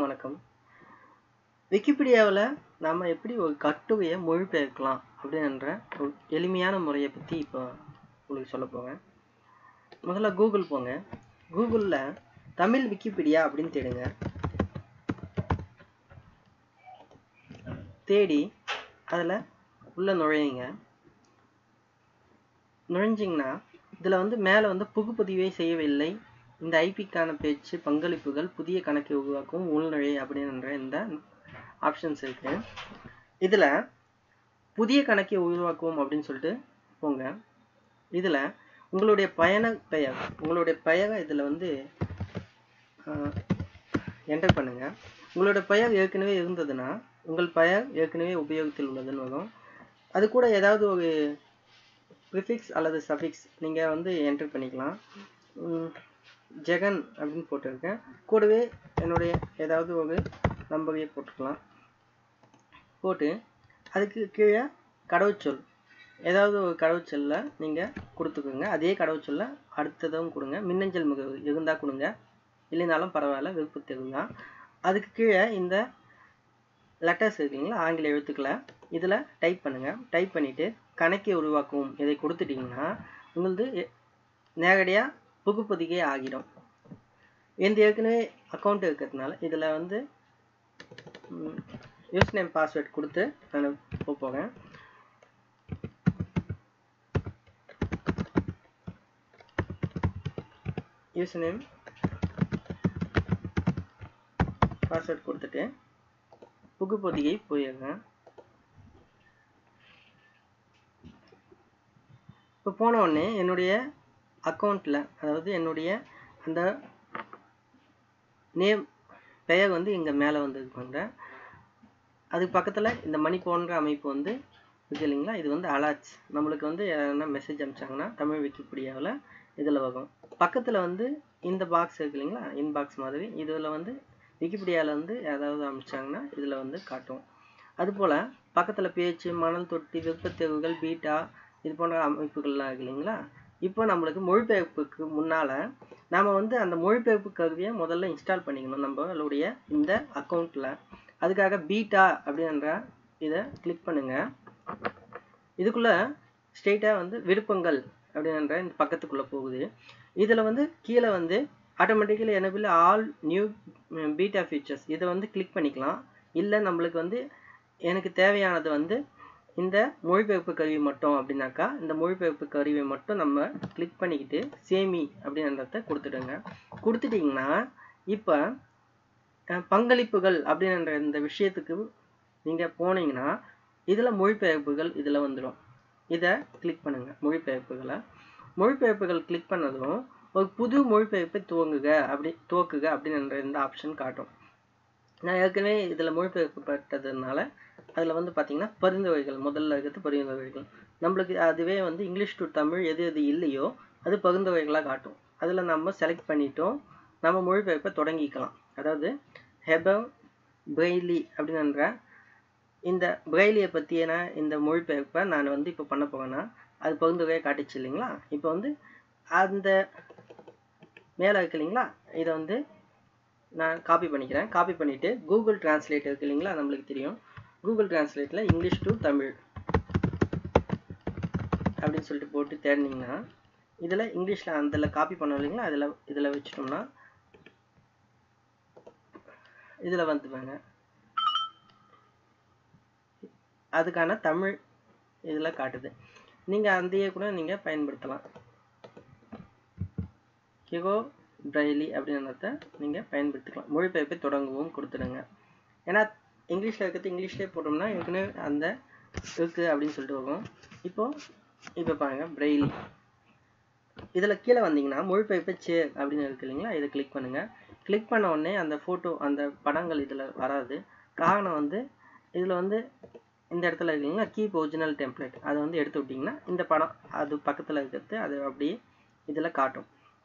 அனைவருக்கும் வணக்கம். விக்கிபீடியாவில் நாம் எப்படி ஒரு கட்டுரையை மொழிபெயர்க்கலாம் அப்படின்ற ஒரு எளிமையான முறையை பற்றி இப்போ உங்களுக்கு சொல்ல போவேன். முதல்ல கூகுள் போங்க. கூகுளில் தமிழ் விக்கிபீடியா அப்படின்னு தேடுங்க. தேடி அதில் உள்ள நுழையுங்க. நுழைஞ்சிங்கன்னா இதில் வந்து மேலே புகுப்பதிவை செய்யவில்லை, இந்த ஐபிக்கான பேச்சு, பங்களிப்புகள், புதிய கணக்கை உருவாக்கும், உள்நுழை அப்படின்ற இந்த ஆப்ஷன்ஸ் இருக்கு. இதில் புதிய கணக்கை உருவாக்குவோம் அப்படின்னு சொல்லிட்டு போங்க. இதில் உங்களுடைய உங்களுடைய பெயரை இதில் என்டர் பண்ணுங்க. உங்களுடைய பெயர் ஏற்கனவே இருந்ததுன்னா உங்கள் பெயர் ஏற்கனவே உபயோகத்தில் உள்ளதுன்னு வரும். அது கூட ஏதாவது ஒரு ப்ரிஃபிக்ஸ் அல்லது சஃபிக்ஸ் நீங்கள் என்டர் பண்ணிக்கலாம். ஜெகன் அப்படின்னு போட்டிருக்கேன். கூடவே என்னுடைய ஏதாவது ஒரு நம்பரையே போட்டுக்கலாம். போட்டு அதுக்கு கீழே கடவுச்சொல், ஏதாவது ஒரு கடவுச்சொல்ல நீங்கள் கொடுத்துக்கோங்க. அதே கடவுச்சொல்ல அடுத்ததும் கொடுங்க. மின்னஞ்சல் முகவரி இருந்தால் கொடுங்க, இல்லைனாலும் பரவாயில்ல, விருப்பத்து இருந்தால். அதுக்கு கீழே இந்த லெட்டர்ஸ் இருக்குங்களா, ஆங்கில எழுத்துக்களை இதில் டைப் பண்ணுங்கள். டைப் பண்ணிவிட்டு கணக்கை உருவாக்கும் இதை கொடுத்துட்டிங்கன்னா உங்களுக்கு நேரடியாக புகுப்பதிகை ஆகிடும். எந்த ஏற்கனவே அக்கௌண்ட் இருக்கிறதுனால இதில் யூஸ் நேம் பாஸ்வேர்ட் கொடுத்து நான் போகிறேன். யூஸ் நேம் பாஸ்வேர்ட் கொடுத்துட்டு புகுப்பதிகை போயிடுங்க. இப்போ போன உடனே என்னுடைய அக்கௌண்ட்டில், அதாவது என்னுடைய அந்த நேம் பெயர் இங்கே மேலே வந்துருக்காங்க. அதுக்கு பக்கத்தில் இந்த மணி போன்ற அமைப்பு இருக்கு இல்லைங்களா, இது அலர்ட்ஸ். நம்மளுக்கு என்ன மெசேஜ் அனுப்பிச்சாங்கன்னா தமிழ் விக்கிபீடியாவில் இதில் வரும். பக்கத்தில் இந்த பாக்ஸ் இருக்கு இல்லைங்களா, இன்பாக்ஸ் மாதிரி, இதில் விக்கிபீடியாவில் ஏதாவது அனுப்பிச்சாங்கன்னா இதில் காட்டும். அதுபோல் பக்கத்தில் பேச்சு, மணல் தொட்டி, விருப்பத்தேர்வுகள், பீட்டா, இது போன்ற அமைப்புகள்லாம் இருக்கு இல்லைங்களா. இப்போ நம்மளுக்கு மொழிபெயர்ப்புக்கு முன்னால் நாம் அந்த மொழிபெயர்ப்பு கருவியை முதல்ல இன்ஸ்டால் பண்ணிக்கணும் நம்மளுடைய இந்த அக்கௌண்ட்டில். அதுக்காக பீட்டா அப்படின்ற இதை கிளிக் பண்ணுங்கள். இதுக்குள்ளே ஸ்ட்ரெயிட்டாக விருப்பங்கள் அப்படின்ற இந்த பக்கத்துக்குள்ளே போகுது. இதில் கீழே automatically enable all new beta features இதை கிளிக் பண்ணிக்கலாம். இல்லை நம்மளுக்கு எனக்கு தேவையானது இந்த மொழிபெயர்ப்பு கருவி மட்டும் அப்படின்னாக்கா இந்த மொழிபெயர்ப்பு கருவியை மட்டும் நம்ம கிளிக் பண்ணிக்கிட்டு சேமி அப்படின்றத கொடுத்துடுங்க. கொடுத்துட்டிங்கன்னா இப்போ பங்களிப்புகள் அப்படின்ற இந்த விஷயத்துக்கு நீங்கள் போனீங்கன்னா இதில் மொழிபெயர்ப்புகள் இதில் வந்துடும். இதை கிளிக் பண்ணுங்கள். மொழிபெயர்ப்புகள் கிளிக் பண்ணதும் ஒரு புது மொழிபெயர்ப்பை துவக்குக அப்படின்ற இந்த ஆப்ஷன் காட்டும். நான் ஏற்கனவே இதில் மொழிபெயர்ப்பு பட்டதுனால அதில் பார்த்தீங்கன்னா பரிந்துரைகள், முதல்ல இருக்கிறது பரிந்துரைகள். நம்மளுக்கு அதுவே இங்கிலீஷ் டு தமிழ் எது எது இல்லையோ அது பரிந்துரைகளாக காட்டும். அதில் நம்ம செலக்ட் பண்ணிட்டோம், நம்ம மொழிபெயர்ப்பை தொடங்கிக்கலாம். அதாவது ஹெபர் பிரெய்லி அப்படின்ற இந்த பிரெய்லியை பற்றியான இந்த மொழிபெயர்ப்பை நான் இப்போ பண்ண போகிறேன்னா அது பரிந்துரையை காட்டிச்சு இல்லைங்களா. இப்போ அந்த மேலே இருக்கு இல்லைங்களா, இதை நான் காப்பி பண்ணிக்கிறேன். காப்பி பண்ணிவிட்டு கூகுள் டிரான்ஸ்லேட் இருக்கு இல்லைங்களா, நம்மளுக்கு தெரியும். கூகுள் டிரான்ஸ்லேட்டில் இங்கிலீஷ் டு தமிழ் அப்படின்னு சொல்லிட்டு போட்டு தேடினீங்கன்னா இதில் இங்கிலீஷில் அதில் காப்பி பண்ணோம் இல்லைங்களா, இதில் வச்சுட்டோம்னா இதில் வந்துவாங்க. அதுக்கான தமிழ் இதில் காட்டுது. நீங்கள் அதையே கூட நீங்கள் பயன்படுத்தலாம். ஹிகோ பிரெய்லி அப்படின்றத நீங்கள் பயன்படுத்திக்கலாம். மொழிபெயர்ப்பை தொடங்கவும் கொடுத்துடுங்க. ஏன்னா இங்கிலீஷில் இருக்கிறது இங்கிலீஷ்லேயே போட்டோம்னா ஏற்கனவே அந்த இருக்குது அப்படின்னு சொல்லிட்டு வரும். இப்போ பாருங்கள் பிரெய்லி. இதில் கீழே வந்தீங்கன்னா மொழிபெயர்ப்பை சேர் அப்படின்னு இருக்கு இல்லைங்களா, இதை கிளிக் பண்ணுங்கள். கிளிக் பண்ண உடனே அந்த ஃபோட்டோ, அந்த படங்கள் இதில் வராது. காரணம் இதில் இந்த இடத்துல இருக்குங்களா கீப் ஒரிஜினல் டெம்ப்ளேட், அதை எடுத்து விட்டிங்கன்னா இந்த படம் அது பக்கத்தில் இருக்கிறது அது அப்படியே இதில் காட்டும்.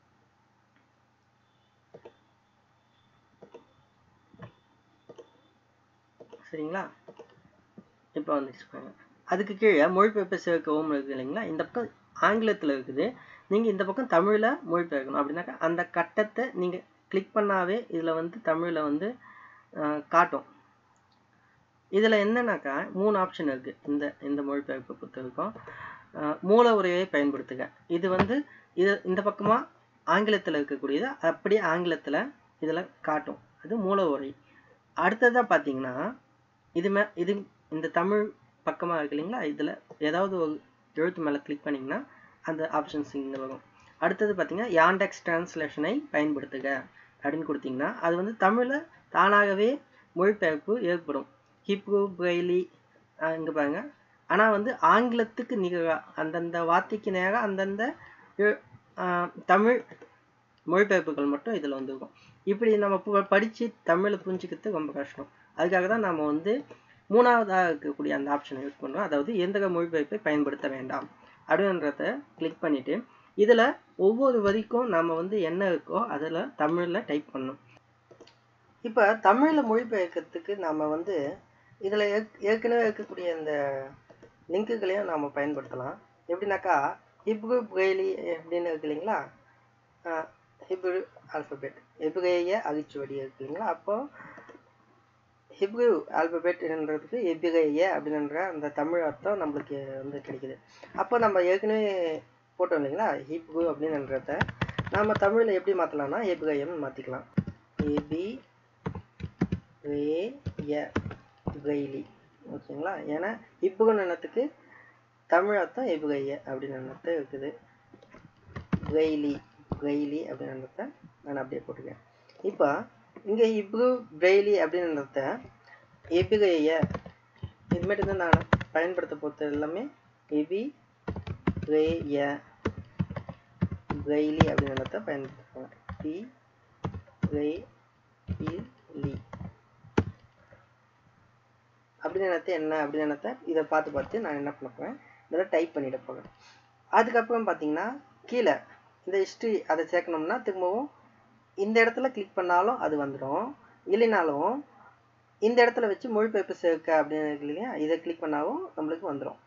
சரிங்களா, இப்போ வந்துச்சுப்பாங்க. அதுக்கு கீழே மொழிபெயர்ப்பை சேர்க்கவும் இருக்குது இல்லைங்களா, இந்த பக்கம் ஆங்கிலத்தில் இருக்குது, நீங்கள் இந்த பக்கம் தமிழில் மொழிபெயர்க்கணும் அப்படின்னாக்கா அந்த கட்டத்தை நீங்கள் கிளிக் பண்ணாவே இதில் தமிழில் காட்டும். இதில் என்னன்னாக்கா 3 ஆப்ஷன் இருக்குது. இந்த மொழிபெயர்ப்பை பொறுத்தவரைக்கும் மூல உரையை பயன்படுத்துக. இது வந்து இந்த பக்கமாக ஆங்கிலத்தில் இருக்கக்கூடியது அப்படியே ஆங்கிலத்தில் இதில் காட்டும். அது மூல உரை. அடுத்ததாக பார்த்தீங்கன்னா இது இந்த தமிழ் பக்கமாக இருக்கு இல்லைங்களா, இதில் ஏதாவது ஒரு எழுத்து மேலே கிளிக் பண்ணிங்கன்னா அந்த ஆப்ஷன்ஸ் இங்கே வரும். அடுத்தது பார்த்தீங்கன்னா யாண்டெக்ஸ் டிரான்ஸ்லேஷனை பயன்படுத்துக அப்படின்னு கொடுத்தீங்கன்னா அது வந்து தமிழில் தானாகவே மொழிபெயர்ப்பு ஏற்படும். ஹிப்ரூ, பிரெய்லி இங்கே பாருங்க. ஆனால் வந்து ஆங்கிலத்துக்கு நிகராக அந்தந்த வார்த்தைக்கு நேராக அந்தந்த தமிழ் மொழிபெயர்ப்புகள் மட்டும் இதில் வந்துருக்கும். இப்படி நம்ம படித்து தமிழை புரிஞ்சுக்கிறது ரொம்ப கஷ்டம். அதுக்காக தான் நம்ம வந்து 3ஆவதாக இருக்கக்கூடிய அந்த ஆப்ஷனை யூஸ் பண்ணுறோம். அதாவது எந்திர மொழிபெயர்ப்பை பயன்படுத்த வேண்டாம் அப்படின்றத கிளிக் பண்ணிவிட்டு இதில் ஒவ்வொரு வரிக்கும் நம்ம வந்து என்ன இருக்கோ அதில் தமிழில் டைப் பண்ணணும். இப்போ தமிழில் மொழிபெயர்க்கிறதுக்கு நம்ம வந்து இதில் ஏற்கனவே இருக்கக்கூடிய இந்த லிங்க்குகளையும் நாம் பயன்படுத்தலாம். எப்படின்னாக்கா ஹிப்ரூ, பிரெய்லி அப்படின்னு இருக்கு இல்லைங்களா, ஹிப்ரூ ஆல்பபெட், எபிரேய அரிச்சுவடி இருக்கு இல்லைங்களா. அப்போது ஹிப்ரூ ஆல்பபெட்ன்றதுக்கு எபிரேய அப்படின்ற அந்த தமிழ் அர்த்தம் நம்மளுக்கு வந்து கிடைக்குது. அப்போ நம்ம ஏற்கனவே போட்டோம் இல்லைங்களா ஹிப்ரூ அப்படின்றத நம்ம தமிழில் எப்படி மாற்றலாம்னா எபிரேயம்னு மாற்றிக்கலாம். எபிரேய பிரெய்லி, ஓகேங்களா. ஏன்னா ஹிப்ரூன்னு எண்ணத்துக்கு தமிழ் அர்த்தம் எபிரேய அப்படின்னு எண்ணத்தை இருக்குது. பிரெய்லி அப்படின்னு எண்ணத்தை நான் அப்படியே போட்டுக்கேன். இப்போ இங்கே ஹிப்ரூ, பிரெய்லி அப்படின்றத எபிரேய இதுமாரி தான் நான் பயன்படுத்த போகிறது எல்லாமே எபிரேய பிரெய்லி அப்படின்றத பயன்படுத்துவேன். பிரெய்லி அப்படின்னு என்ன அப்படின்னு இதை பார்த்து நான் என்ன பண்ண போகிறேன், இதில் டைப் பண்ணிட போகிறேன். அதுக்கப்புறம் பார்த்தீங்கன்னா கீழே இந்த ஹிஸ்ட்ரி அதை சேர்க்கணும்னா திரும்பவும் இந்த இடத்துல கிளிக் பண்ணாலும் அது வந்துடும். இல்லைனாலும் இந்த இடத்துல வச்சு மொழிபெயர்ப்பு சேர்க்க அப்படின்னு இருக்கு இல்லையா, இதை கிளிக் பண்ணாலும் நம்மளுக்கு வந்துடும்.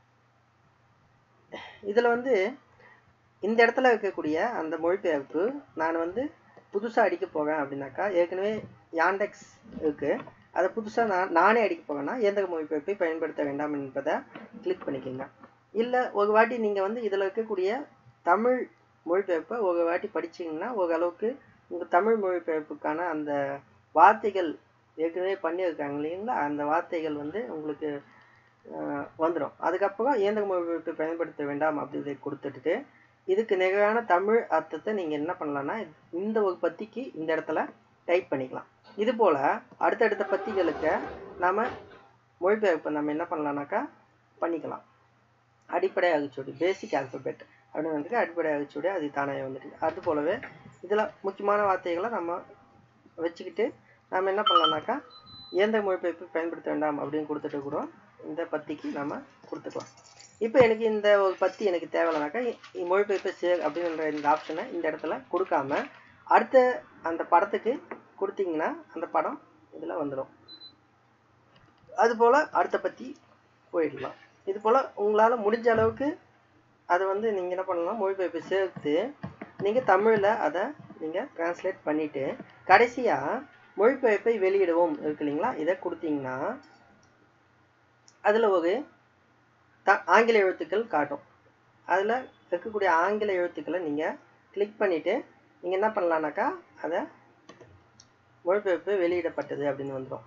இதில் வந்து இந்த இடத்துல இருக்கக்கூடிய அந்த மொழிபெயர்ப்பு நான் வந்து புதுசாக அடிக்க போகிறேன் அப்படின்னாக்கா ஏற்கனவே யாண்டெக்ஸ் இருக்குது, அதை புதுசாக நானே அடிக்க போகிறேன்னா எந்த மொழிபெயர்ப்பை பயன்படுத்த வேண்டாம் என்பதை கிளிக் பண்ணிக்கோங்க. இல்லை ஒரு வாட்டி நீங்கள் வந்து இதில் இருக்கக்கூடிய தமிழ் மொழிபெயர்ப்பை ஒரு வாட்டி படிச்சிங்கன்னா ஓரளவுக்கு உங்கள் தமிழ் மொழிபெயர்ப்புக்கான அந்த வார்த்தைகள் ஏற்கனவே பண்ணியிருக்காங்க இல்லைங்களா, அந்த வார்த்தைகள் வந்து உங்களுக்கு வந்துடும். அதுக்கப்புறம் இயந்திர மொழிபெயர்ப்பை பயன்படுத்த வேண்டாம் அப்படி கொடுத்துட்டு இதுக்கு நிகரான தமிழ் அர்த்தத்தை நீங்கள் என்ன பண்ணலான்னா இந்த ஒரு பத்திக்கு இந்த இடத்துல டைப் பண்ணிக்கலாம். இது போல் அடுத்தடுத்த பத்திகளுக்கு நாம் மொழிபெயர்ப்பை நம்ம என்ன பண்ணலான்னாக்கா பண்ணிக்கலாம். அடிப்படை அகச்சுவடி, பேசிக் ஆல்பபெட் அப்படின்னு வந்துட்டு அடிப்படை அகச்சுவடி அது தானே வந்துட்டு. அது போலவே இதில் முக்கியமான வார்த்தைகளை நம்ம வச்சுக்கிட்டு நம்ம என்ன பண்ணலாம்னாக்கா இயந்திர மொழிபெயர்ப்பு பயன்படுத்த வேண்டாம் அப்படின்னு கொடுத்துட்டு கூட இந்த பத்திக்கு நம்ம கொடுத்துக்கலாம். இப்போ எனக்கு இந்த ஒரு பத்தி எனக்கு தேவையில்லைனாக்கா மொழிபெயர்ப்பு சேர் அப்படின்ற இந்த ஆப்ஷனை இந்த இடத்துல கொடுக்காம அடுத்த அந்த படத்துக்கு கொடுத்தீங்கன்னா அந்த படம் இதில் வந்துடும். அதுபோல் அடுத்த பத்தி போயிடலாம். இது போல் உங்களால் முடிஞ்ச அளவுக்கு அதை வந்து நீங்கள் என்ன பண்ணலாம், மொழிபெயர்ப்பு சேர்த்து நீங்கள் தமிழில் அதை நீங்கள் டிரான்ஸ்லேட் பண்ணிவிட்டு கடைசியாக மொழிபெயர்ப்பை வெளியிடுவோம் இருக்கு இல்லைங்களா, இதை கொடுத்தீங்கன்னா அதில் ஒரு ஆங்கில எழுத்துக்கள் காட்டும். அதில் இருக்கக்கூடிய ஆங்கில எழுத்துக்களை நீங்கள் கிளிக் பண்ணிவிட்டு நீங்கள் என்ன பண்ணலான்னாக்கா அதை மொழிபெயர்ப்பு வெளியிடப்பட்டது அப்படின்னு வந்துடும்.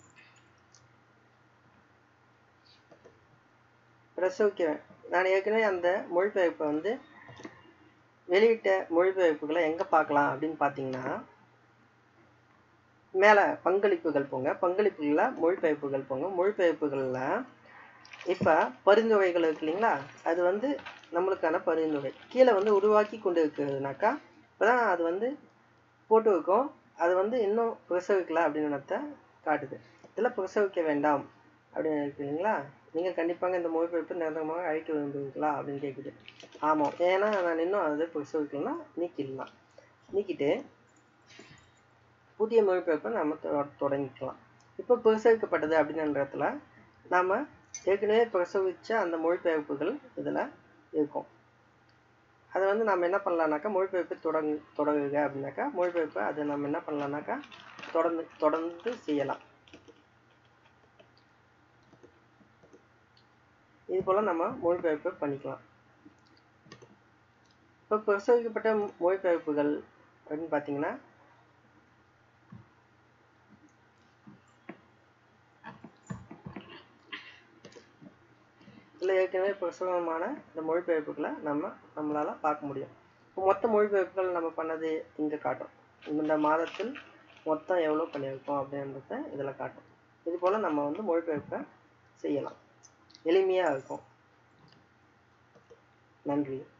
பிரசவிக்க நான் ஏற்கனவே அந்த மொழிபெயர்ப்பை வந்து வெளியிட்ட மொழிபெயர்ப்புகளை எங்கே பார்க்கலாம் அப்படின்னு பார்த்தீங்கன்னா மேலே பங்களிப்புகள் போங்க, பங்களிப்புகளில் மொழிபெயர்ப்புகள் போங்க. மொழிபெயர்ப்புகளில் இப்போ பரிந்துரைகள் இருக்கு இல்லைங்களா, அது வந்து நம்மளுக்கான பரிந்துரை கீழே வந்து உருவாக்கி கொண்டு இருக்குதுனாக்கா இப்போ தான் அது வந்து போட்டு வைக்கும். அது வந்து இன்னும் பிரசவிக்கல அப்படின்னு காட்டுது. இதில் பிரசவிக்க வேண்டாம் அப்படின்னு இருக்கு இல்லைங்களா, நீங்கள் கண்டிப்பாக இந்த மொழிபெயர்ப்பு நிரந்தரமாக அழிக்க விரும்புவீங்களா அப்படின்னு கேட்குது. ஆமாம், ஏன்னா நான் இன்னும் அதை பிரசவிக்கலன்னா நீக்கிடலாம். நீக்கிட்டு புதிய மொழிபெயர்ப்பை நம்ம தொடங்கிக்கலாம். இப்போ பிரசவிக்கப்பட்டது அப்படின்றதுல நாம் ஏற்கனவே பிரசவித்த அந்த மொழிபெயர்ப்புகள் இதில் இருக்கும். அதை வந்து நம்ம என்ன பண்ணலான்னாக்கா மொழிபெயர்ப்பு தொடங்குக அப்படின்னாக்கா மொழிபெயர்ப்பை அதை நம்ம என்ன பண்ணலான்னாக்கா தொடர்ந்து செய்யலாம். இது போல நம்ம மொழிபெயர்ப்பு பண்ணிக்கலாம். இப்போ பிரசவிக்கப்பட்ட மொழிபெயர்ப்புகள் அப்படின்னு பார்த்தீங்கன்னா, இதில் ஏற்கனவே பிரசுரமான இந்த மொழிபெயர்ப்புகளை நம்மளால பார்க்க முடியும். இப்போ மொத்த மொழிபெயர்ப்புகள் நம்ம பண்ணது இங்கே காட்டும். இந்த மாதத்தில் மொத்தம் எவ்வளோ பண்ணியிருக்கோம் அப்படின்றத இதில் காட்டும். இது போல் நம்ம வந்து மொழிபெயர்ப்பை செய்யலாம். எளிமையாக இருக்கும். நன்றி.